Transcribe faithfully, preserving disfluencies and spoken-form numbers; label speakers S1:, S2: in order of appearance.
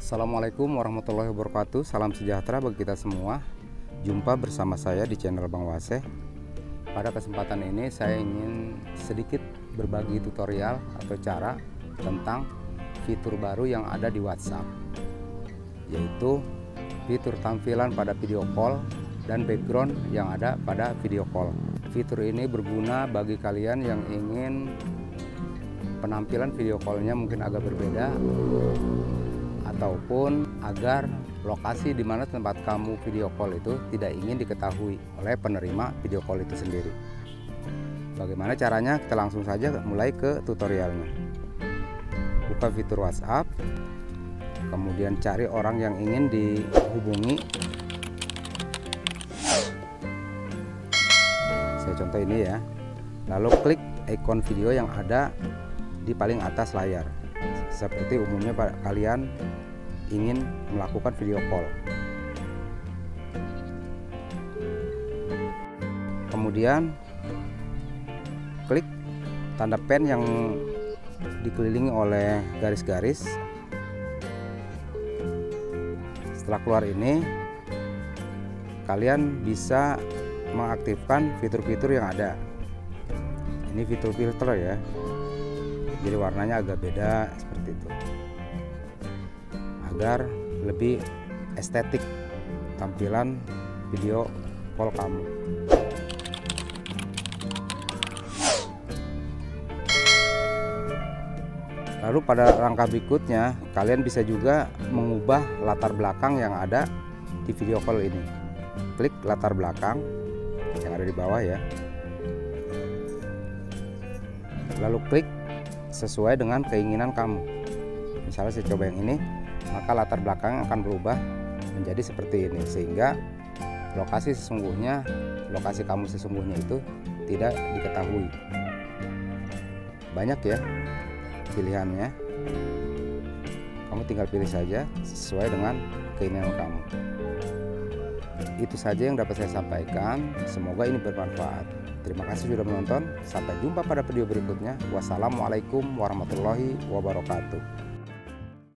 S1: Assalamualaikum warahmatullahi wabarakatuh. Salam sejahtera bagi kita semua. Jumpa bersama saya di channel Bang Waseh. Pada kesempatan ini saya ingin sedikit berbagi tutorial atau cara tentang fitur baru yang ada di WhatsApp, yaitu fitur tampilan pada video call dan background yang ada pada video call. Fitur ini berguna bagi kalian yang ingin penampilan video callnya mungkin agak berbeda, ataupun agar lokasi di mana tempat kamu video call itu tidak ingin diketahui oleh penerima video call itu sendiri. Bagaimana caranya? Kita langsung saja mulai ke tutorialnya. Buka fitur WhatsApp, kemudian cari orang yang ingin dihubungi. Saya contoh ini ya. Lalu klik ikon video yang ada di paling atas layar. Seperti umumnya kalian ingin melakukan video call. Kemudian klik tanda pen yang dikelilingi oleh garis-garis. Setelah keluar ini, kalian bisa mengaktifkan fitur-fitur yang ada. Ini fitur filter ya, jadi warnanya agak beda seperti itu, agar lebih estetik tampilan video call kamu. Lalu pada langkah berikutnya, kalian bisa juga mengubah latar belakang yang ada di video call ini. Klik latar belakang yang ada di bawah ya, lalu klik sesuai dengan keinginan kamu. Misalnya saya coba yang ini, maka latar belakang akan berubah menjadi seperti ini, sehingga lokasi sesungguhnya, lokasi kamu sesungguhnya itu tidak diketahui. Banyak ya pilihannya, kamu tinggal pilih saja sesuai dengan keinginan kamu. Itu saja yang dapat saya sampaikan, semoga ini bermanfaat. Terima kasih sudah menonton, sampai jumpa pada video berikutnya. Wassalamualaikum warahmatullahi wabarakatuh.